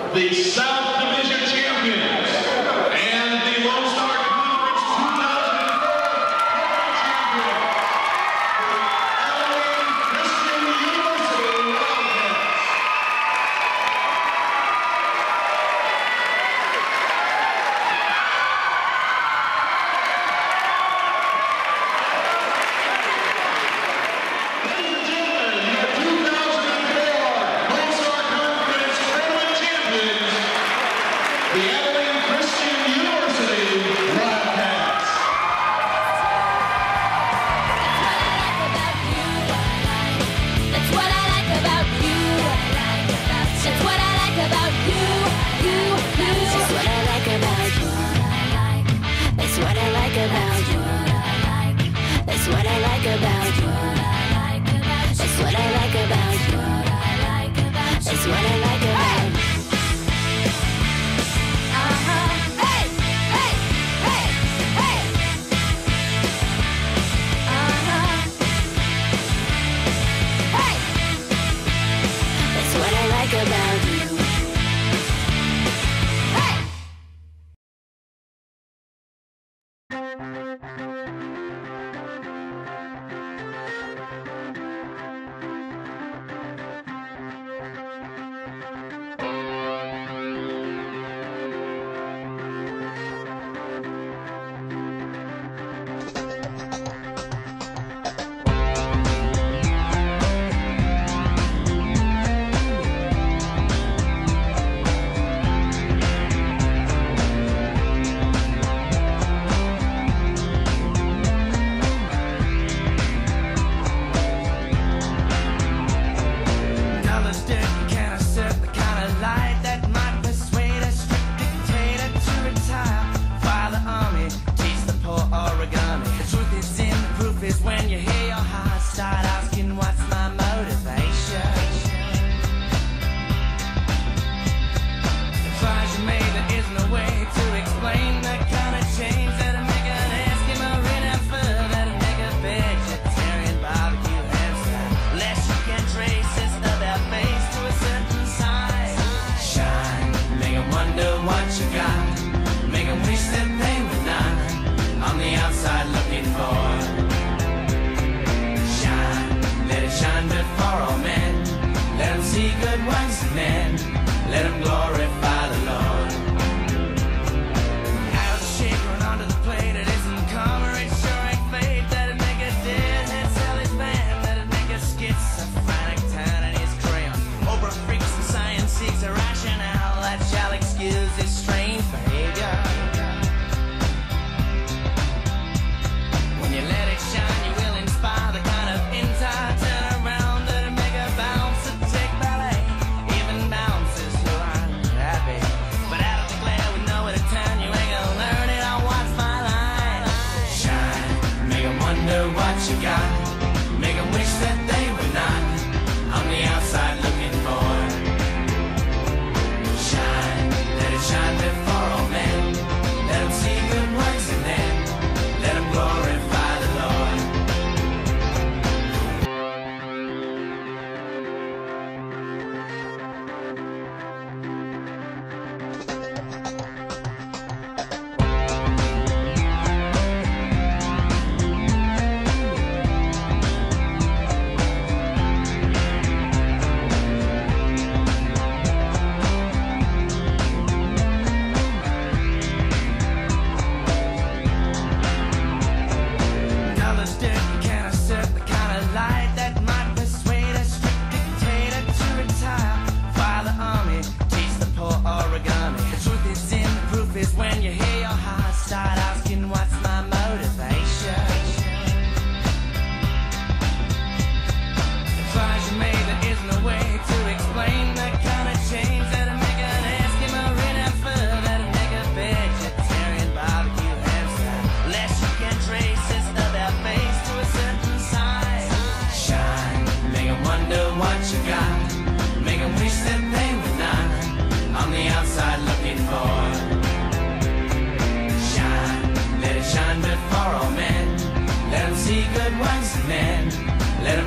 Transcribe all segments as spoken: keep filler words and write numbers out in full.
the South Division champions, and the Lone Star Conference two thousand four champion, the Christian University Wildcats.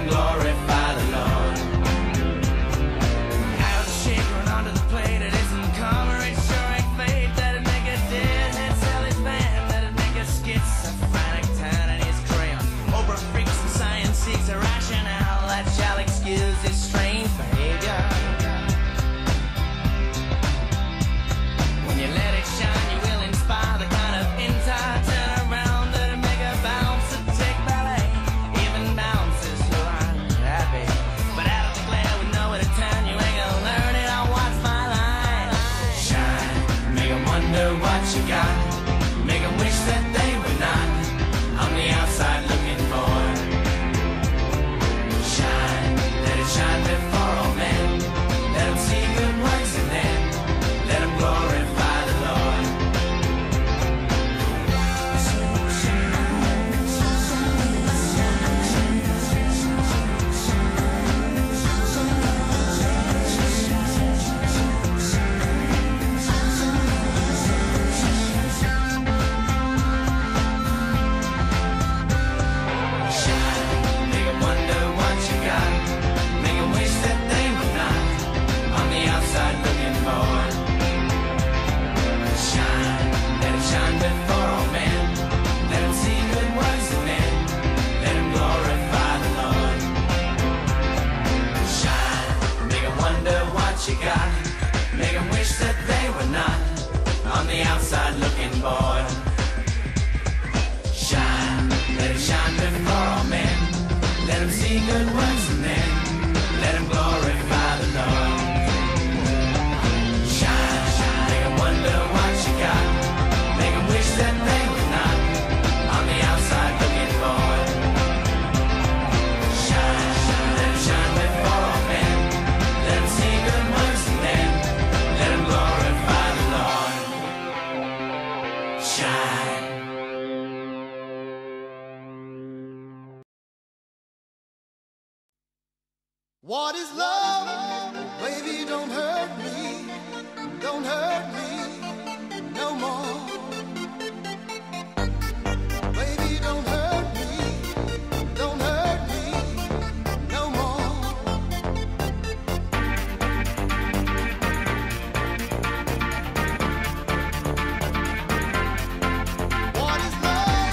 Glorify the Lord. Out of the shaker and onto the plate, it isn't wonder what you got. Make 'em wish that they were not on the outside looking for. Shine, let it shine before all men. Let 'em see good works and then let 'em glorify the Lord. You got, make 'em wish that they were not on the outside looking bored. Shine, let it shine before all men. Let 'em see good works and then let 'em glorify the Lord. Shine, shine, make 'em wonder what you got. Make 'em wish that they were not on the outside looking bored. Shine, shine, let it shine before all men. Let 'em see good works and then let 'em glorify the Lord. Shine. What is love? Baby, don't hurt me. Don't hurt me no more. Baby, don't hurt me. Don't hurt me no more. What is love?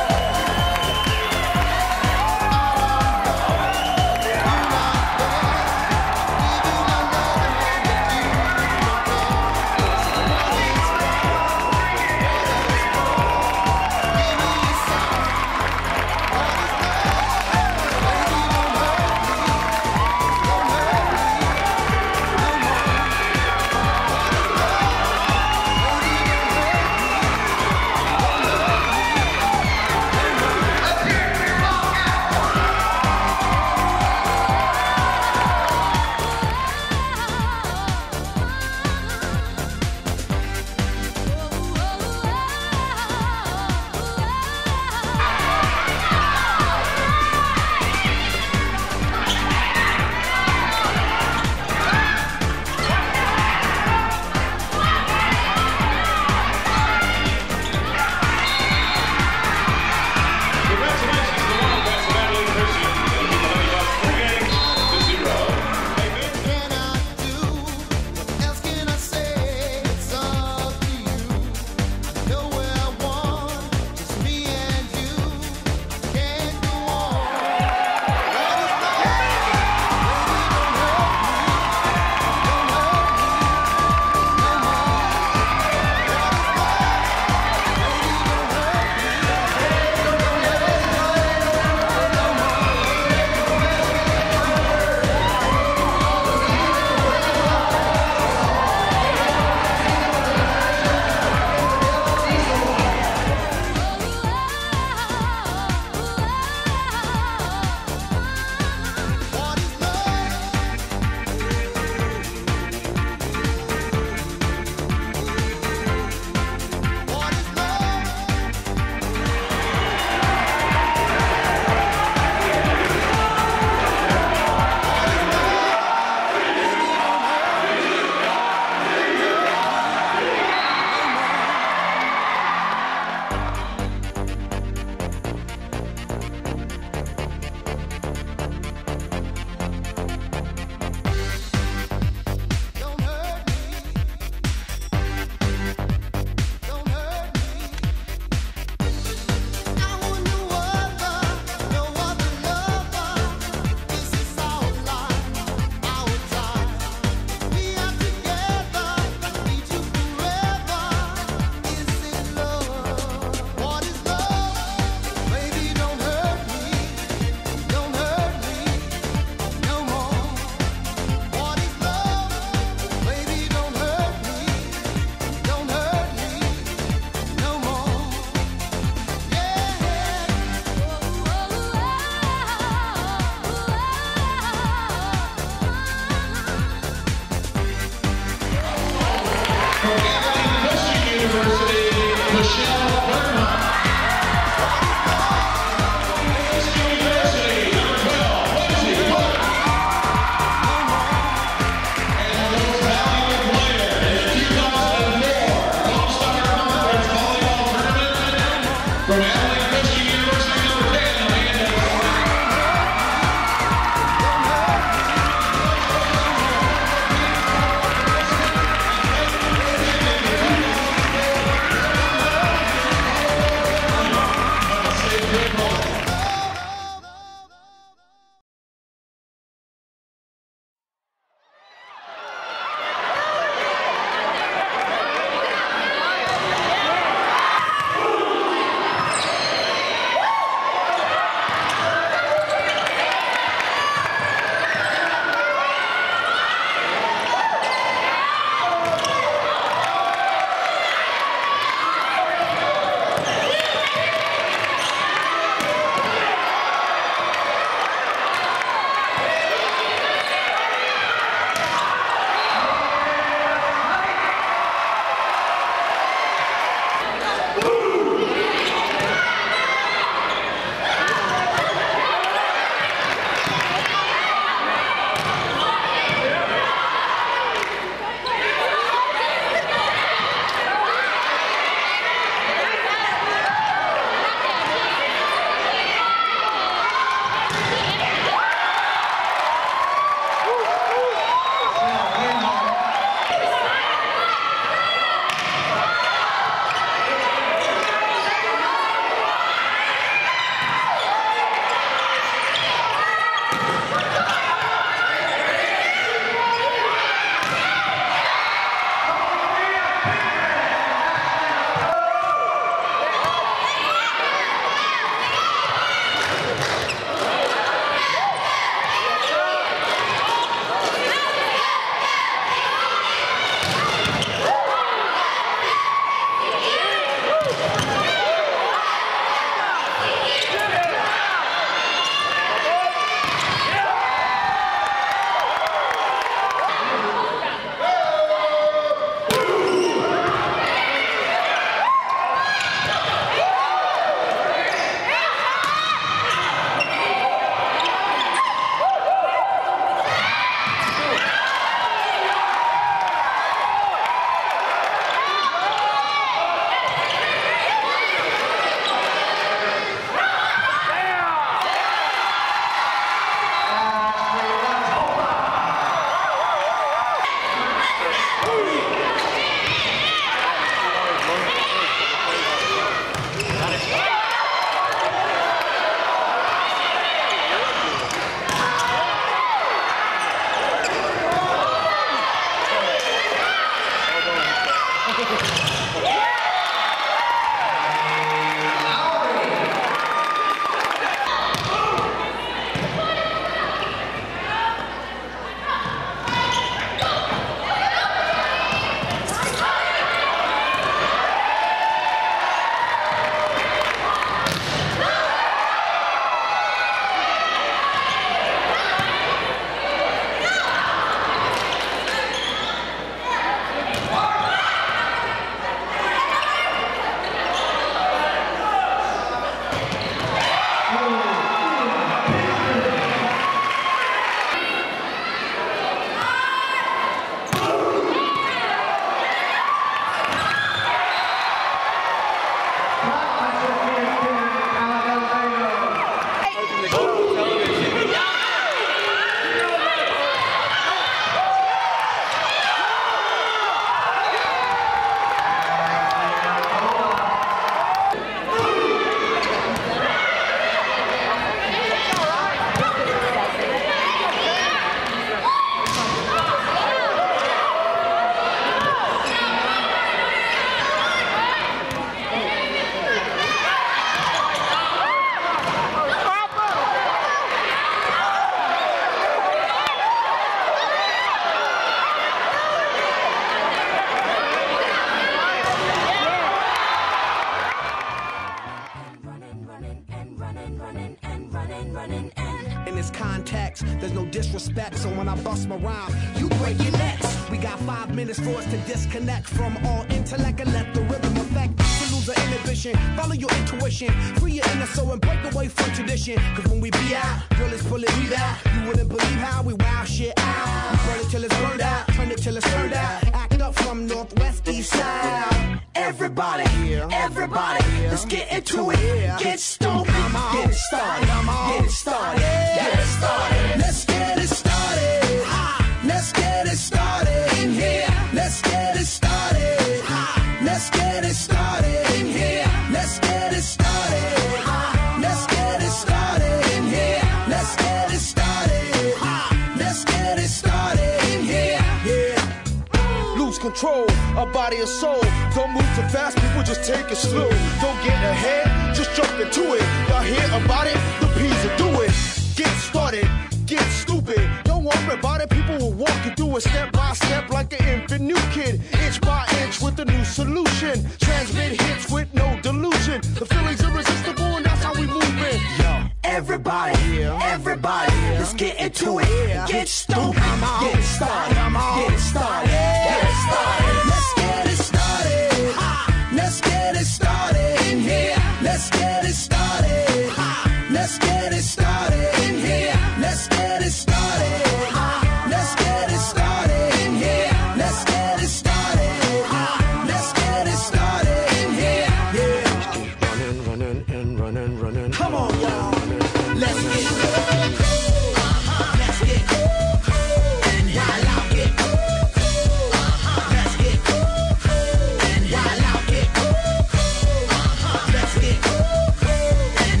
less context. There's no disrespect, so when I bust my rhyme, you break your necks. We got five minutes for us to disconnect from all intellect and let the rhythm affect. To lose the inhibition, follow your intuition, free your inner soul and break away from tradition. Cause when we be out, girl, it's pulling me out. You wouldn't believe how we wow shit out. We burn it till it's burned out, turn it till it's turned out. Act up from northwest, east side. Everybody, everybody, let's get into it. Get stoned, get it started, get it started, get it started. Let's get it started. Let's get it started in here. Let's get it started. Let's get it started in here. Let's get it started. Let's get it started in here. Let's get it started. Let's get it started in here. Yeah. Lose control, a body and soul. Don't move too fast, people just take it slow. Don't get ahead, just jump into it. Y'all hear about it? The P's will do it. Get started, get stupid. Don't worry about it, people will walk you through it step by step like an infant new kid. Inch by inch with a new solution. Transmit hits with no delusion. The feeling's irresistible and that's how we move it. Yo. Everybody, everybody, let's get into it. Get stoked, get it started, get it started, get it started. Let's get it started. Let's get it started in here. Let's get it started. Let's get it started in here. Let's get it started. Let's get it started in here. Let's get it started. Let's get it started in here. Yeah. Running, running, and running, running. Come on, y'all. Let's get it. Let's get it. And while I get it. Let's get it. And while I get it. Let's get it. And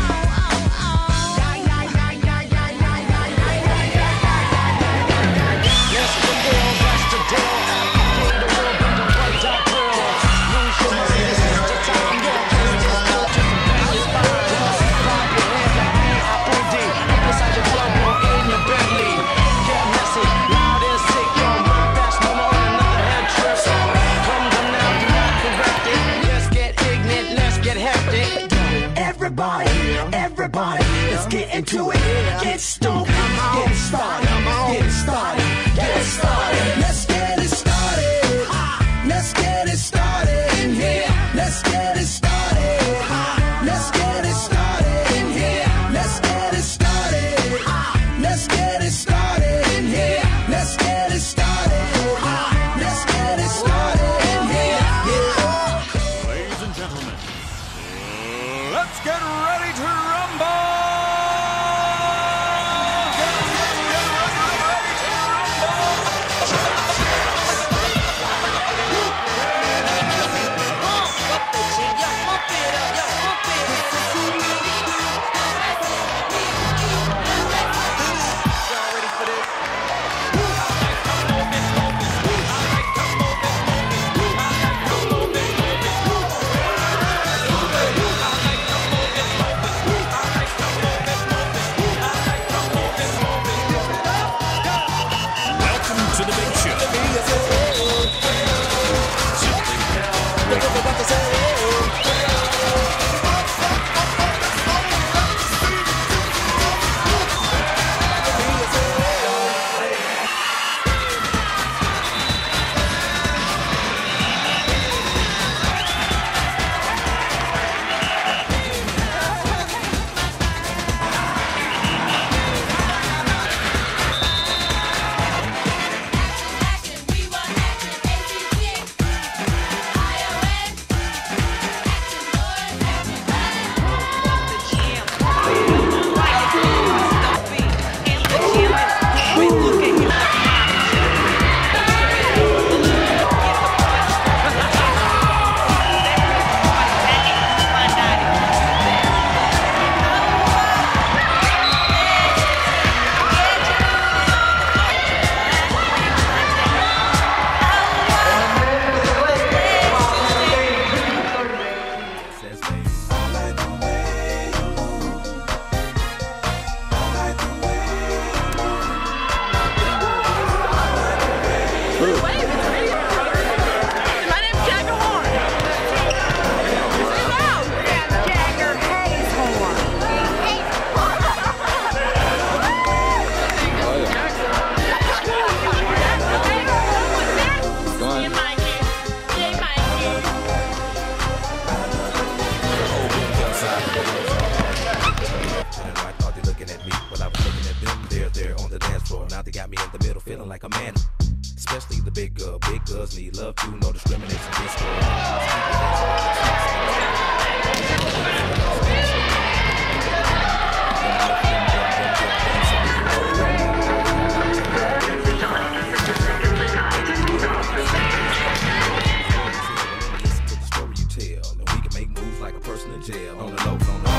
Yes, the deal, that's the deal. Appreciate the world, bring the right out drill. Lose your mind, this is the time. Your kids just go to the biggest spot. You must clap your hands like me, Apple D. Up inside your club or in your Bentley. Get messy, loud and sick. Yo, my best mama on another head trip. Come come now, do not correct it. Let's get ignorant, let's get hectic. everybody, everybody, let's get into it. Get stoned, get it started, get it started, get it started. Let's get it started. Let's get it started in here. Let's get it started. Let's get it started in here. Let's get it started. Let's get it started in here. Let's get it started. Let's get it started in here. Yeah. Ladies and gentlemen, let's get ready to rumble! Get ready, get ready, ready to rumble! like a man. Especially the big girl. Big girls need love too, no discrimination against Listen to the story you tell, and we can make moves like a person in jail. On the low, on the low.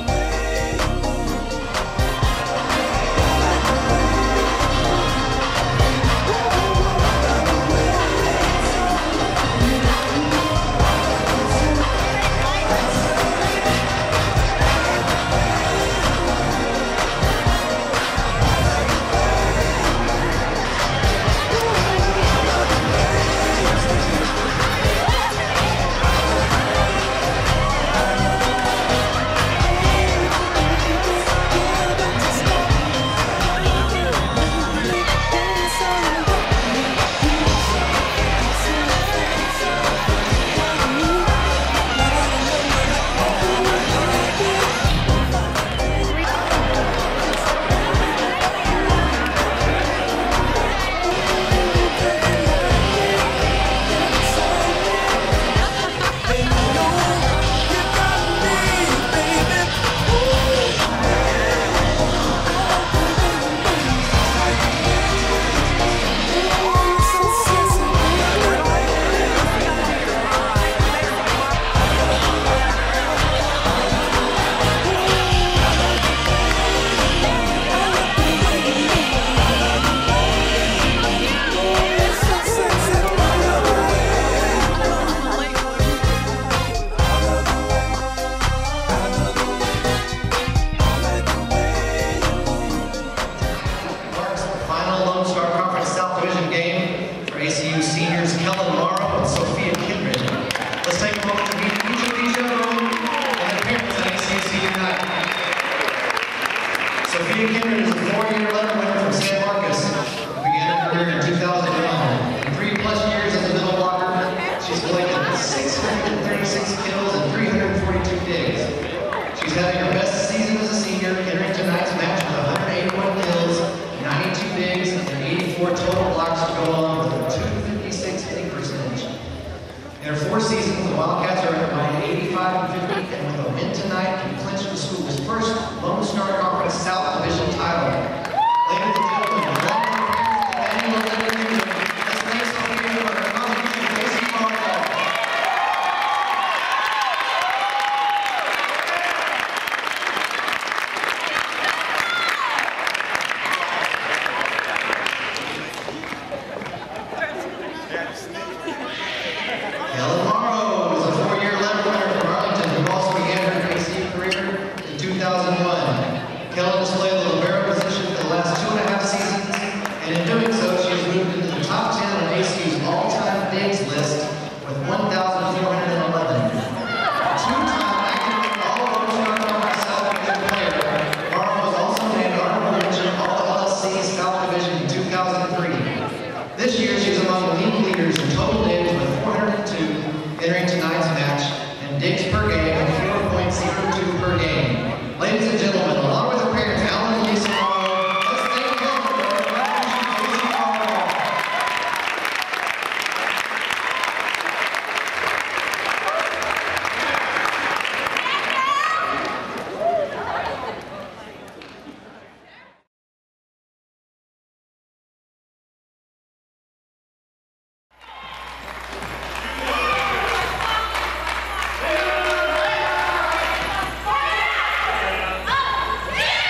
Sophia Kindred is a four-year letter winner from San Marcos. Began her career in two thousand one. In three plus years as a middle blocker, she's collected six hundred thirty-six kills and three hundred forty-two digs. She's having her best season as a senior, entering tonight's match with one hundred eighty-one kills, ninety-two digs, and eighty-four total blocks to go on with a two fifty-six hitting percentage. In her four seasons, the Wildcats are at eighty-five and fifty, and with a win tonight, can clinch the school's first Lone Star Conference South Division title. Ladies and gentlemen, welcome to the annual Olympic Games. Let's thank Sophia for her contribution to basic volleyball. Helen Morrow is a four-year letter winner from Arlington who also began her A C U career in two thousand one. Helen displayed the libero position for the last two and a half seasons, and in doing so, she has moved into the top ten on A C U's all-time digs list with one thousand four hundred eleven. Two-time active All-Lone Star Conference South Division player, Morrow was also named honorable mention All-L S C South Division in two thousand three. This year, she's among the league leaders in total digs with four hundred two, entering tonight's match, and digs per game of four point zero two per game. Ladies and gentlemen, along with her parents, Alan and Lisa Morrow, let's thank Helen for her contribution to basic volleyball. Yeah!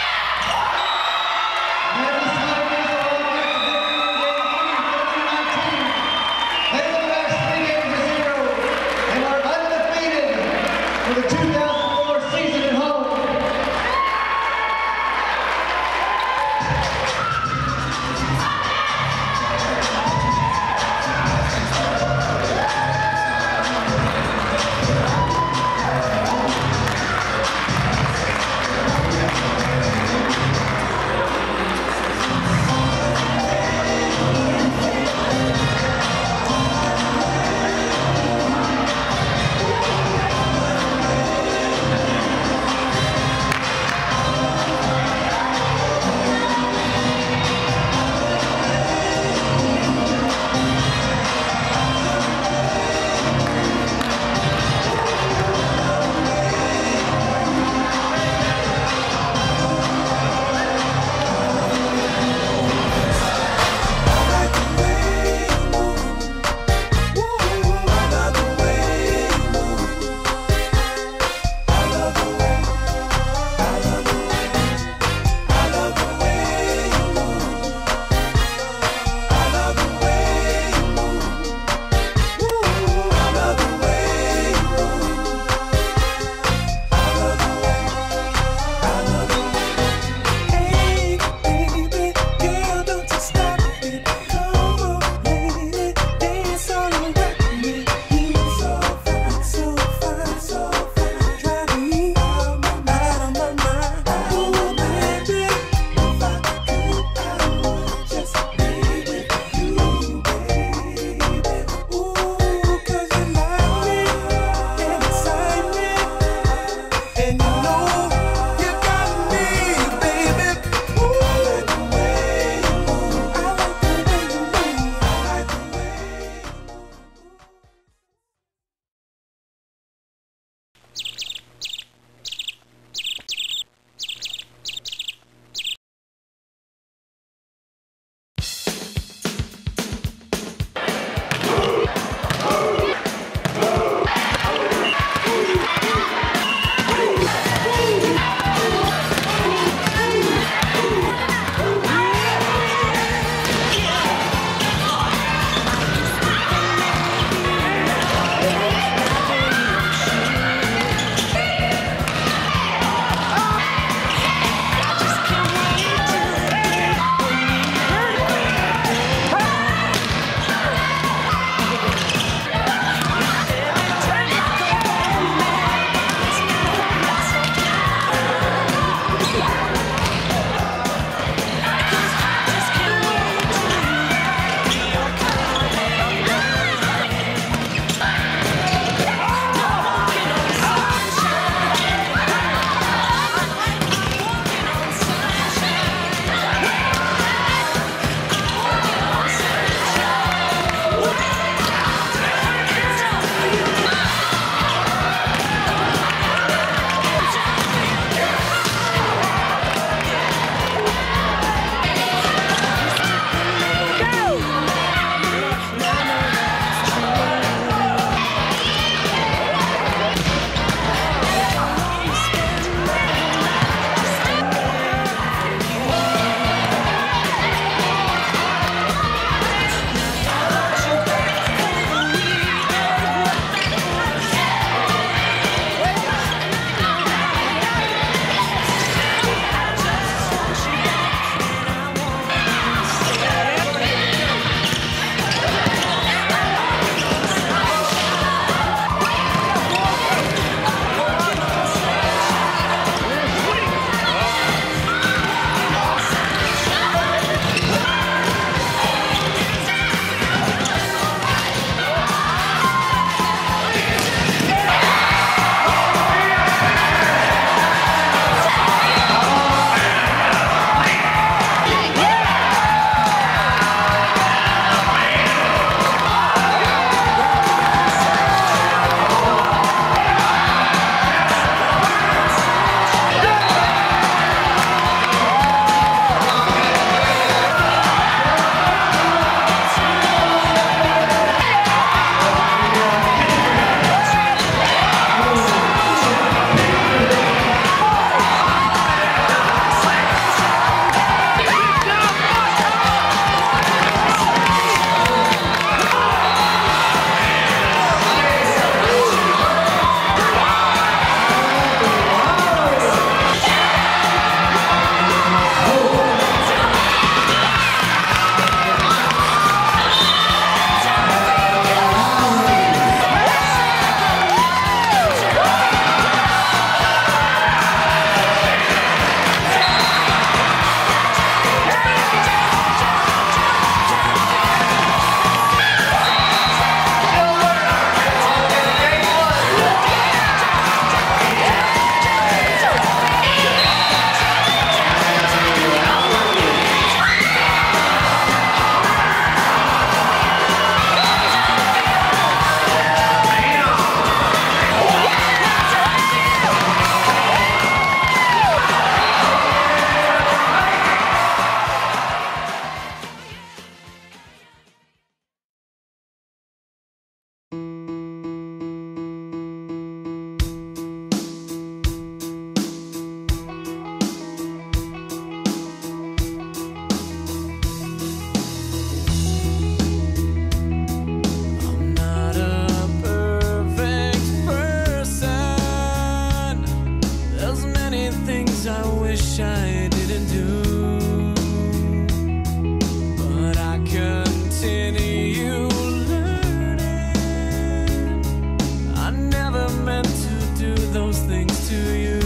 things to you.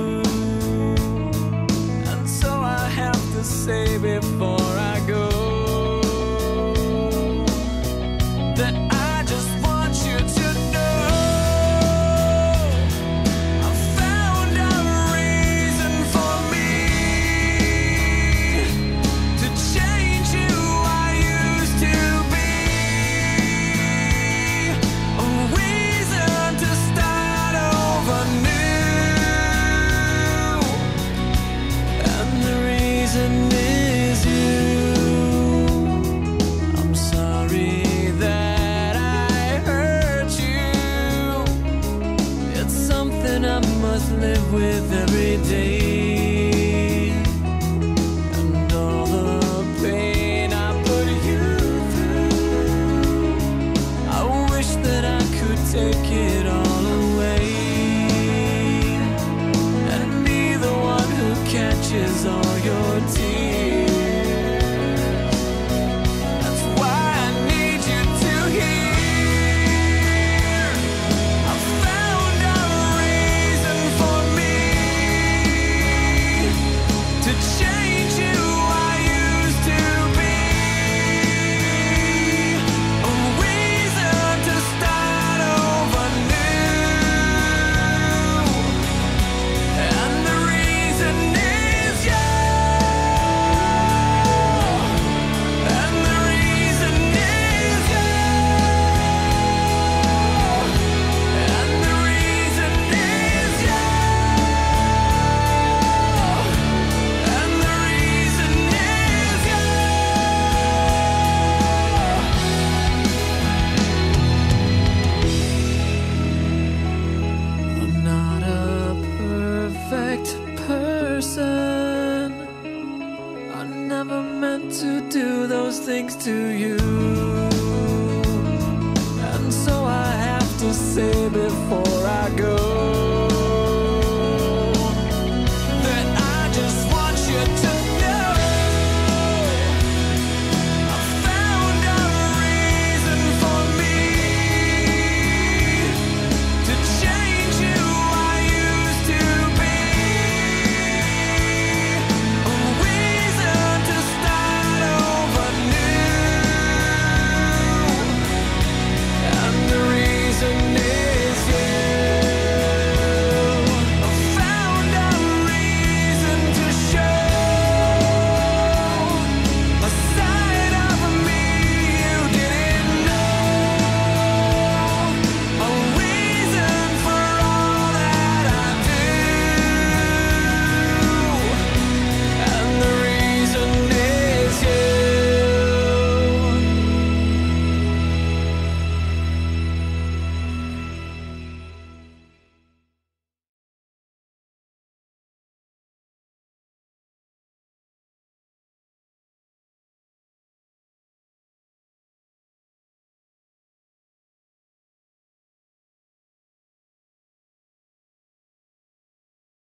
And so I have to say before I go that I just want you to know I found a reason for me to change who I used to be. A reason to start over new. And the reason is you. I'm sorry that I hurt you. It's something I must live with every day. And all the pain I put you through, I wish that I could take it all away and be the one who catches all your tears. That's why I need you to hear I found a reason for me to change who I used to be. A reason to start over new. And the reason is you. And the reason is you. And the reason is you. And the reason is you. I'm not a perfect person. I never meant to do those things to you. And so I have to say before I go